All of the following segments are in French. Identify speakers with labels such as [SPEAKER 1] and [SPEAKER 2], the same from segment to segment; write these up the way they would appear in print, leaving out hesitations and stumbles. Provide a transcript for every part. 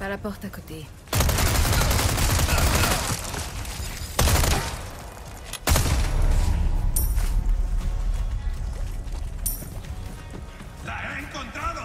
[SPEAKER 1] À la porte à côté.
[SPEAKER 2] ¡La he encontrado!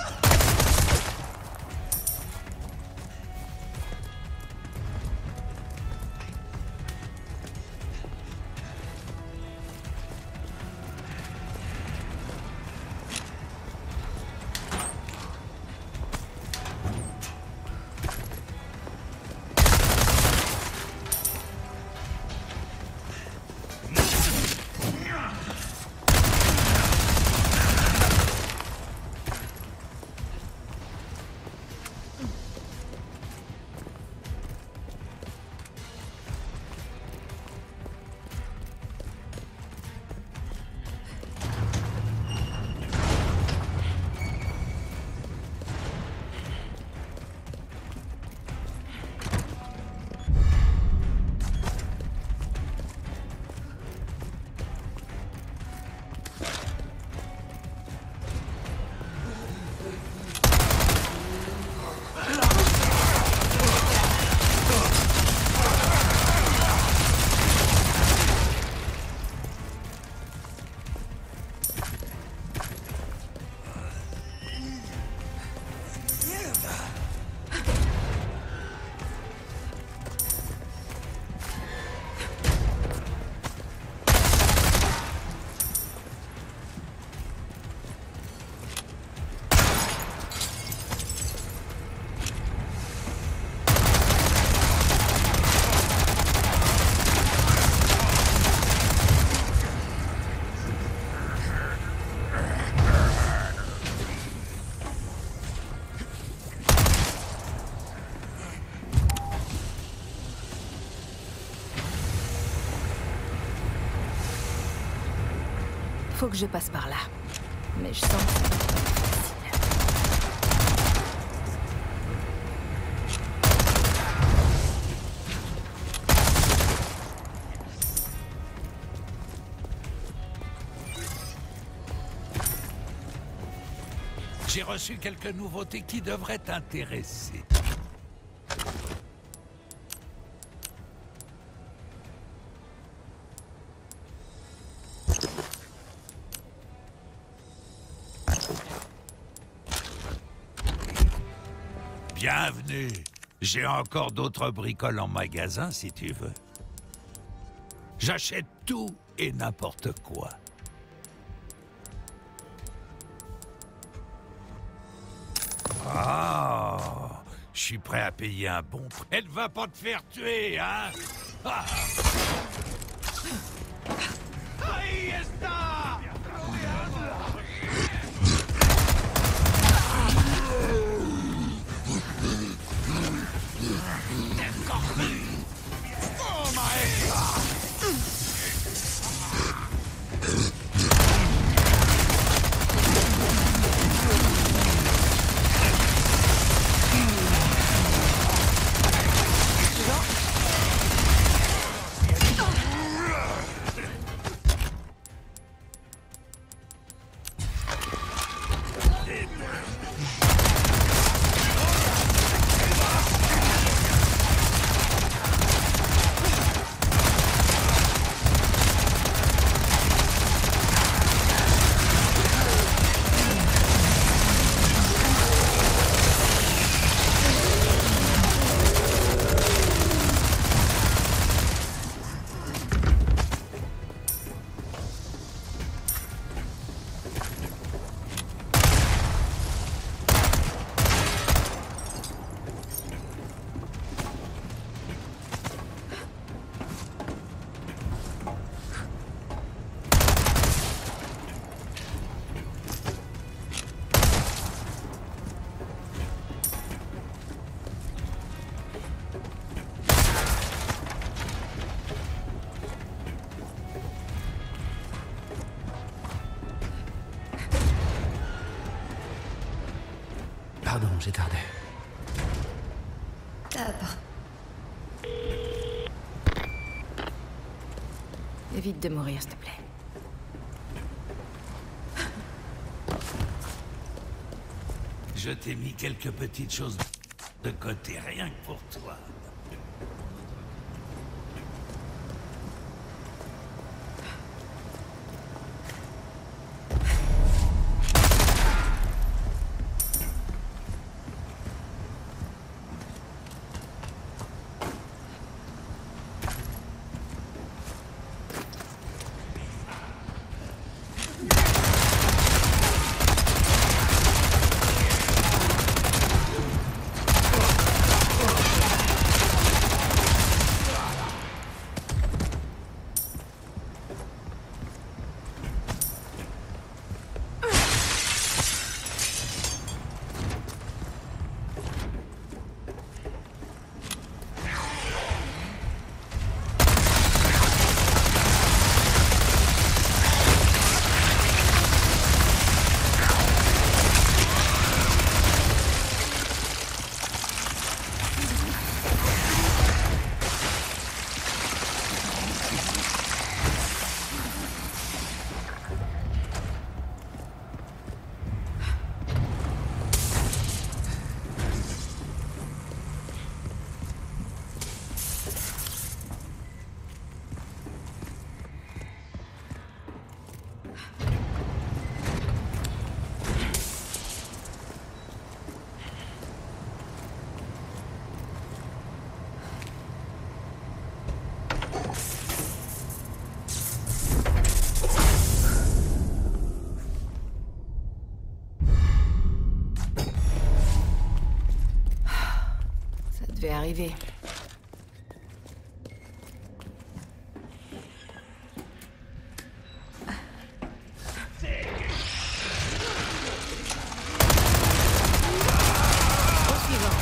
[SPEAKER 1] Faut que je passe par là. Mais je sens que ça va pas être
[SPEAKER 2] facile. J'ai reçu quelques nouveautés qui devraient t'intéresser. Bienvenue. J'ai encore d'autres bricoles en magasin si tu veux. J'achète tout et n'importe quoi. Ah, je suis prêt à payer un bon prix. Elle va pas te faire tuer, hein? Ah. Ahí está! Toma esta!
[SPEAKER 3] Pardon, j'ai tardé.
[SPEAKER 1] Évite de mourir, s'il te plaît.
[SPEAKER 2] Je t'ai mis quelques petites choses. de côté rien que pour toi.
[SPEAKER 1] Ça devait arriver. Au suivant.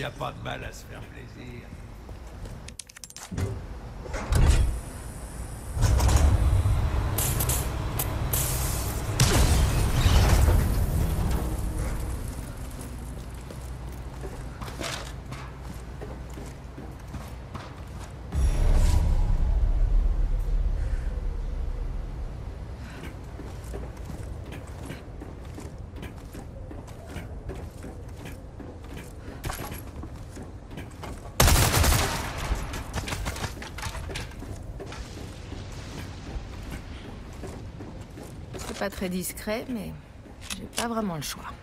[SPEAKER 2] Y a pas de mal à se faire plaisir.
[SPEAKER 1] C'est pas très discret, mais j'ai pas vraiment le choix.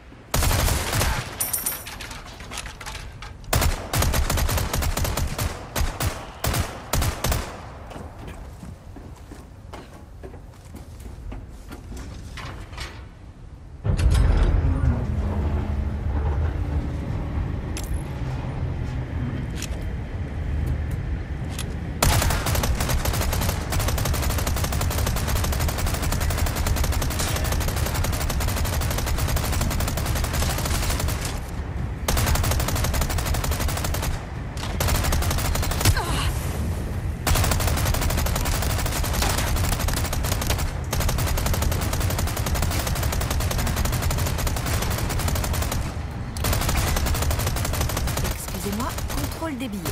[SPEAKER 1] Excusez-moi, contrôle des billets.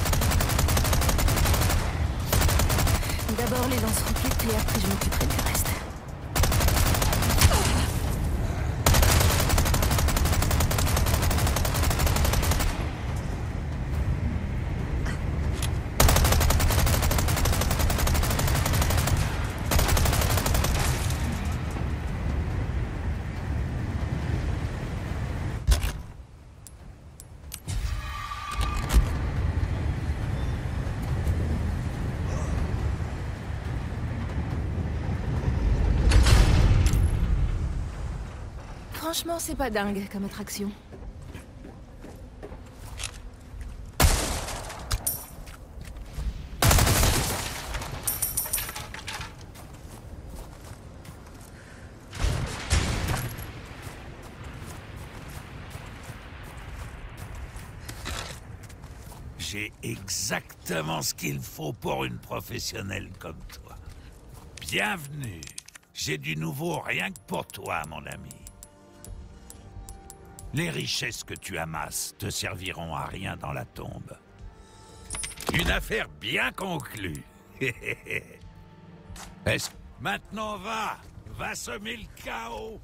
[SPEAKER 1] D'abord les lance-roquettes et après je m'occuperai du reste. Franchement, c'est pas dingue comme attraction.
[SPEAKER 2] J'ai exactement ce qu'il faut pour une professionnelle comme toi. Bienvenue. J'ai du nouveau rien que pour toi, mon ami. Les richesses que tu amasses te serviront à rien dans la tombe. Une affaire bien conclue. Est-ce... Maintenant va semer le chaos.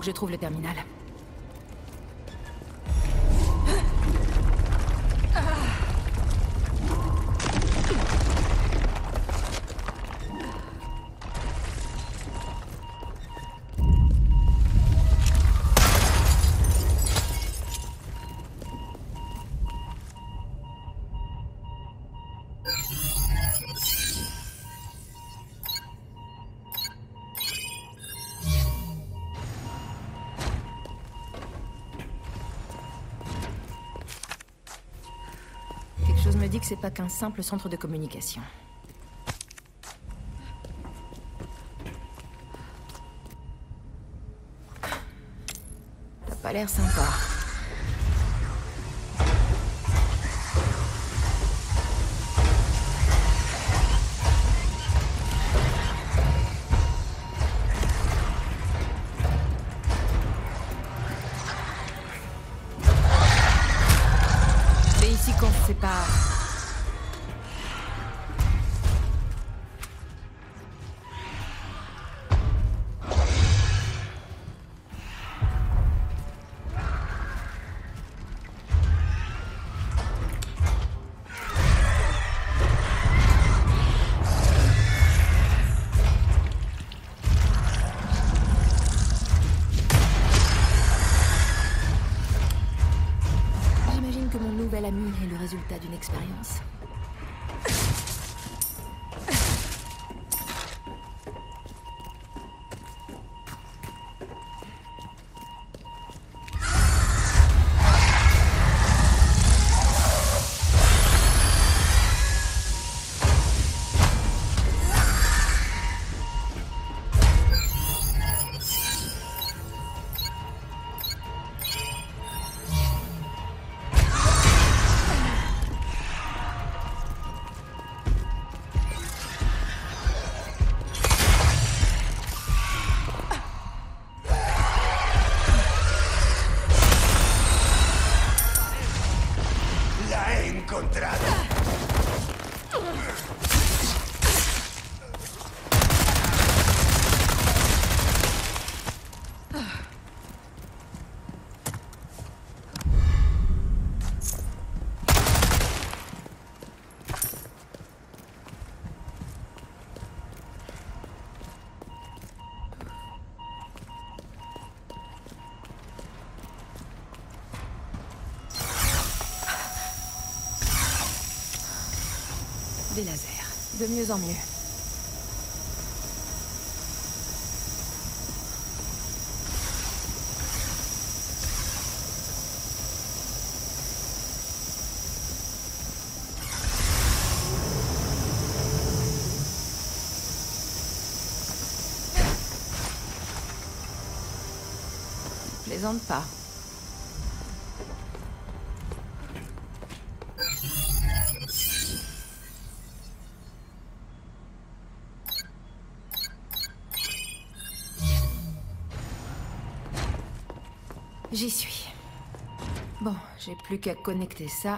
[SPEAKER 1] que je trouve le terminal. Quelque chose me dit que c'est pas qu'un simple centre de communication. Ça a pas l'air sympa. C'est ici qu'on se sépare. J'imagine que mon nouvel ami est le résultat d'une expérience.
[SPEAKER 4] La he encontrado.
[SPEAKER 1] Des lasers. De mieux en mieux. Plaisante pas. J'y suis. Bon, j'ai plus qu'à connecter ça.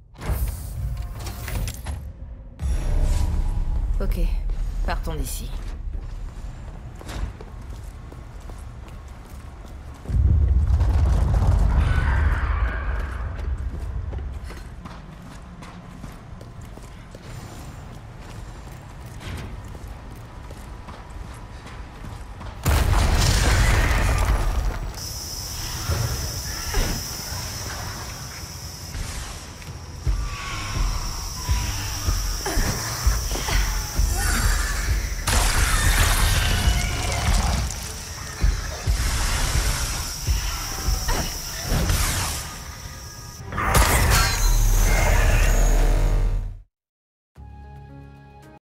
[SPEAKER 1] Ok, partons d'ici.